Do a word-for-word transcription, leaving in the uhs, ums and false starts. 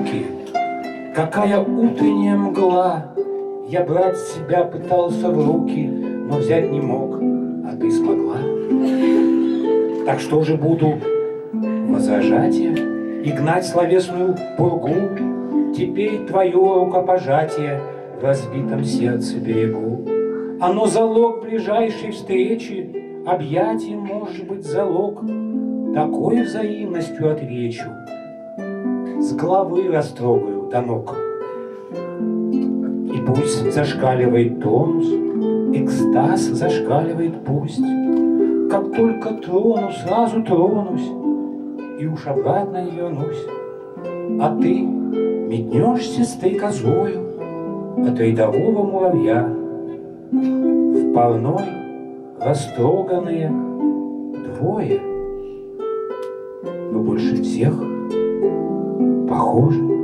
звуки, какая утренняя мгла. Я брать себя пытался в руки, но взять не мог, а ты смогла. Так что же буду возражать я и гнать словесную пургу? Теперь твое рукопожатие в разбитом сердце берегу. Оно залог ближайшей встречи, объятие может быть залог. Такой взаимностью отвечу, с головы растрогаю до ног. И пусть зашкаливает тонус, экстаз зашкаливает пусть. Как только трону, сразу тронусь, и уж обратно не вернусь. А ты метнешься стрекозою от рядового муравья в парной растроганные двое, но больше всех похожи